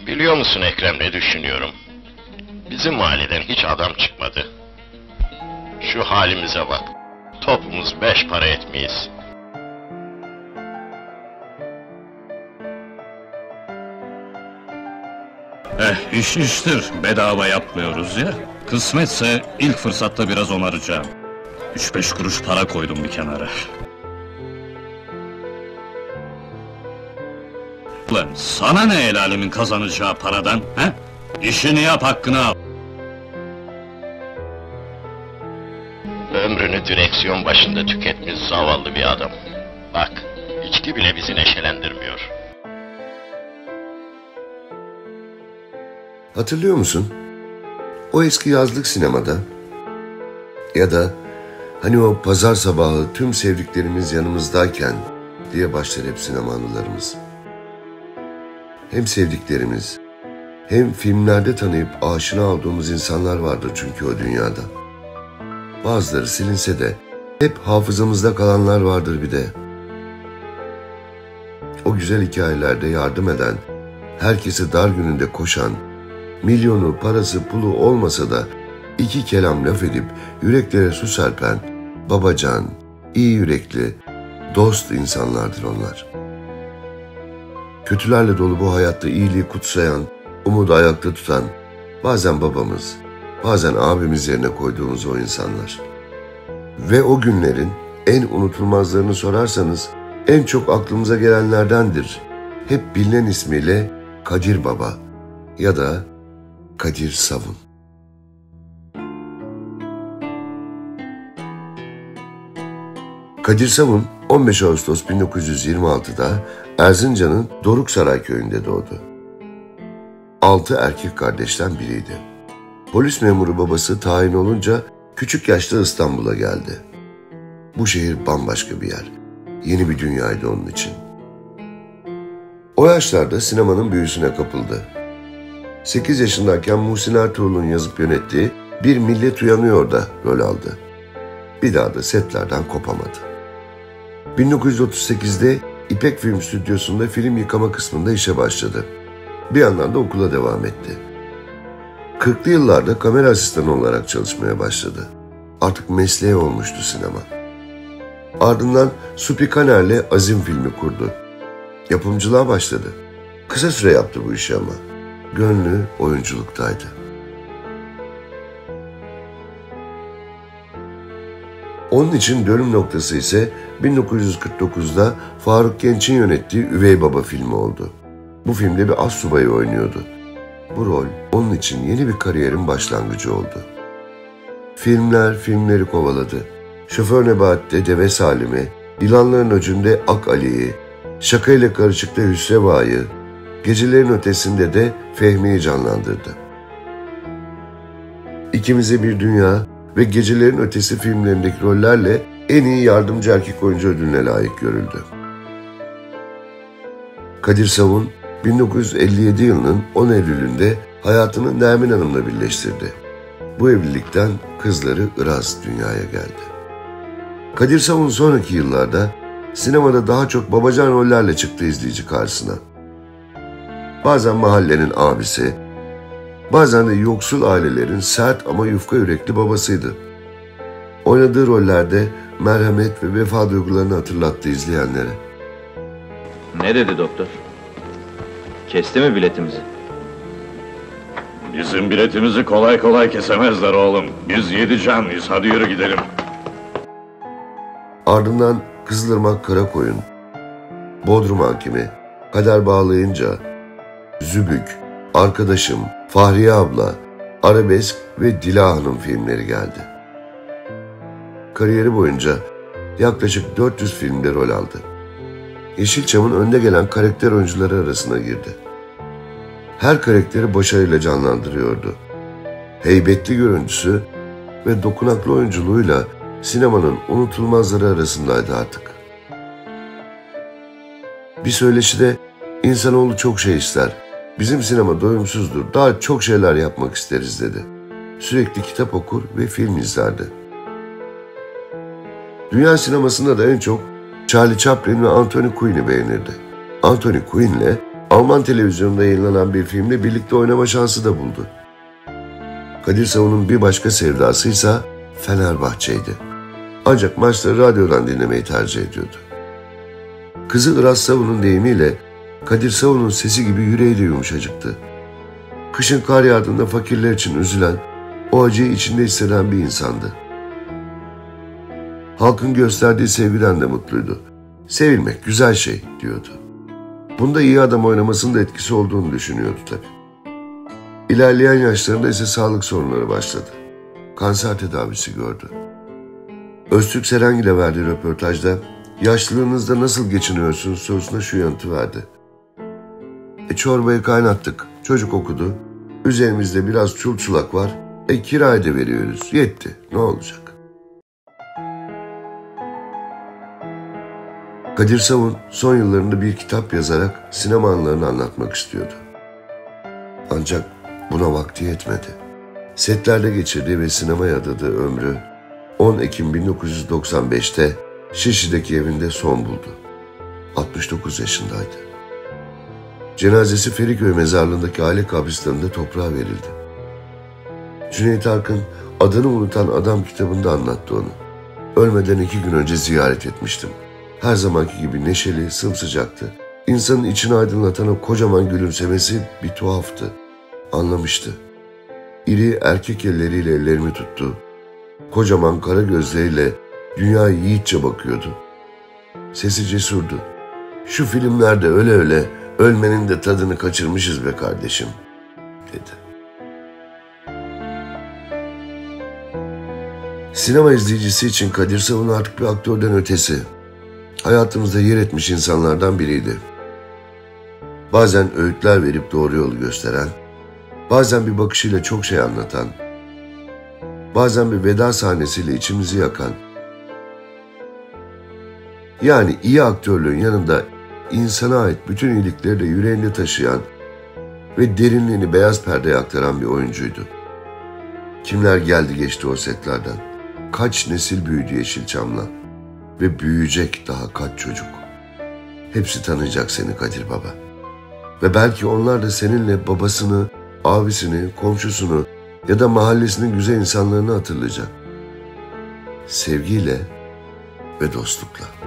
Biliyor musun Ekrem, ne düşünüyorum? Bizim mahalleden hiç adam çıkmadı. Şu halimize bak. Topumuz 5 para etmeyiz. İş iştir, bedava yapmıyoruz ya. Kısmetse ilk fırsatta biraz onaracağım. 3-5 kuruş para koydum bir kenara. Lan sana ne el alemin kazanacağı paradan, he? İşini yap, hakkını al. Ömrünü direksiyon başında tüketmiş zavallı bir adam. Bak, içki bile bizi neşelendirmiyor. Hatırlıyor musun? O eski yazlık sinemada ya da hani o pazar sabahı tüm sevdiklerimiz yanımızdayken diye başlar hep sinema anılarımız. Hem sevdiklerimiz hem filmlerde tanıyıp aşina olduğumuz insanlar vardır çünkü o dünyada. Bazıları silinse de hep hafızamızda kalanlar vardır bir de. O güzel hikayelerde yardım eden, herkese dar gününde koşan, milyonu, parası, pulu olmasa da iki kelam laf edip yüreklere su serpen, babacan, iyi yürekli, dost insanlardır onlar. Kötülerle dolu bu hayatta iyiliği kutsayan, umudu ayakta tutan, bazen babamız, bazen abimiz yerine koyduğumuz o insanlar. Ve o günlerin en unutulmazlarını sorarsanız en çok aklımıza gelenlerdendir. Hep bilinen ismiyle Kadir Baba ya da Kadir Savun. Kadir Savun 15 Ağustos 1926'da Erzincan'ın Doruksaray köyünde doğdu. 6 erkek kardeşten biriydi. Polis memuru babası tayin olunca küçük yaşta İstanbul'a geldi. Bu şehir bambaşka bir yer. Yeni bir dünyaydı onun için. O yaşlarda sinemanın büyüsüne kapıldı. 8 yaşındayken Muhsin Ertuğrul'un yazıp yönettiği Bir Millet Uyanıyor'da rol aldı. Bir daha da setlerden kopamadı. 1938'de İpek Film Stüdyosu'nda film yıkama kısmında işe başladı. Bir yandan da okula devam etti. 40'lı yıllarda kamera asistanı olarak çalışmaya başladı. Artık mesleği olmuştu sinema. Ardından Supi Kaner'le Azim filmi kurdu. Yapımcılığa başladı. Kısa süre yaptı bu işi ama gönlü oyunculuktaydı. Onun için dönüm noktası ise 1949'da Faruk Genç'in yönettiği Üvey Baba filmi oldu. Bu filmde bir astsubayı oynuyordu. Bu rol onun için yeni bir kariyerin başlangıcı oldu. Filmleri kovaladı. Şoför Nebahat'te Deve Salim'i, Yılanların Öcü'nde Ak Ali'yi, Şaka ile Karışık'ta Hüsreva'yı, Gecelerin Ötesi'nde de Fehmi'yi canlandırdı. İkimize Bir Dünya ve Gecelerin Ötesi filmlerindeki rollerle en iyi yardımcı erkek oyuncu ödülüne layık görüldü. Kadir Savun, 1957 yılının 10 Eylül'ünde hayatını Nermin Hanım'la birleştirdi. Bu evlilikten kızları Iraz dünyaya geldi. Kadir Savun sonraki yıllarda sinemada daha çok babacan rollerle çıktı izleyici karşısına. Bazen mahallenin abisi, bazen de yoksul ailelerin sert ama yufka yürekli babasıydı. Oynadığı rollerde merhamet ve vefa duygularını hatırlattı izleyenlere. Ne dedi doktor? Kesti mi biletimizi? Bizim biletimizi kolay kolay kesemezler oğlum. Biz 7 canlıyız, hadi yürü gidelim. Ardından Kızılırmak Karakoyun, Bodrum Hakimi, Kader Bağlayınca, Zübük, Arkadaşım, Fahriye Abla, Arabesk ve Dila Hanım filmleri geldi. Kariyeri boyunca yaklaşık 400 filmde rol aldı. Yeşilçam'ın önde gelen karakter oyuncuları arasına girdi. Her karakteri başarıyla canlandırıyordu. Heybetli görüntüsü ve dokunaklı oyunculuğuyla sinemanın unutulmazları arasındaydı artık. Bir söyleşide insanoğlu çok şey ister. Bizim sinema doyumsuzdur. Daha çok şeyler yapmak isteriz dedi. Sürekli kitap okur ve film izlerdi. Dünya sinemasında da en çok Charlie Chaplin ve Anthony Quinn'i beğenirdi. Anthony Quinn'le Alman televizyonunda yayınlanan bir filmde birlikte oynama şansı da buldu. Kadir Savun'un bir başka sevdasıysa Fenerbahçe'ydi. Ancak maçları radyodan dinlemeyi tercih ediyordu. Kızı Iraz Savun'un deyimiyle Kadir Savun'un sesi gibi yüreği de yumuşacıktı. Kışın kar yağdığında fakirler için üzülen, o acıyı içinde hisseden bir insandı. Halkın gösterdiği sevgiden de mutluydu. Sevilmek güzel şey diyordu. Bunda iyi adam oynamasının da etkisi olduğunu düşünüyordu tabii. İlerleyen yaşlarında ise sağlık sorunları başladı. Kanser tedavisi gördü. Öztürk Serengil ile verdiği röportajda yaşlılığınızda nasıl geçiniyorsunuz sorusuna şu yanıtı verdi. Çorbayı kaynattık, çocuk okudu, üzerimizde biraz çulçulak var, kirayı da veriyoruz, yetti, ne olacak? Kadir Savun son yıllarında bir kitap yazarak sinema anılarını anlatmak istiyordu. Ancak buna vakti yetmedi. Setlerde geçirdiği ve sinemaya adadığı ömrü 10 Ekim 1995'te Şişli'deki evinde son buldu. 69 yaşındaydı. Cenazesi Feriköy mezarlığındaki aile kabristanında toprağa verildi. Cüneyt Arkın Adını Unutan Adam kitabında anlattı onu. Ölmeden 2 gün önce ziyaret etmiştim. Her zamanki gibi neşeli, sımsıcaktı. İnsanın içini aydınlatan o kocaman gülümsemesi bir tuhaftı. Anlamıştı. İri erkek elleriyle ellerimi tuttu. Kocaman kara gözleriyle dünyaya yiğitçe bakıyordu. Sesi cesurdu. Şu filmlerde öyle öyle ölmenin de tadını kaçırmışız be kardeşim, dedi. Sinema izleyicisi için Kadir Savun artık bir aktörden ötesi, hayatımızda yer etmiş insanlardan biriydi. Bazen öğütler verip doğru yolu gösteren, bazen bir bakışıyla çok şey anlatan, bazen bir veda sahnesiyle içimizi yakan, yani iyi aktörlüğün yanında insana ait bütün iyilikleri de yüreğinde taşıyan ve derinliğini beyaz perdeye aktaran bir oyuncuydu. Kimler geldi geçti o setlerden, kaç nesil büyüdü Yeşilçam'la ve büyüyecek daha kaç çocuk. Hepsi tanıyacak seni Kadir Baba. Ve belki onlar da seninle babasını, abisini, komşusunu ya da mahallesinin güzel insanlarını hatırlayacak. Sevgiyle ve dostlukla.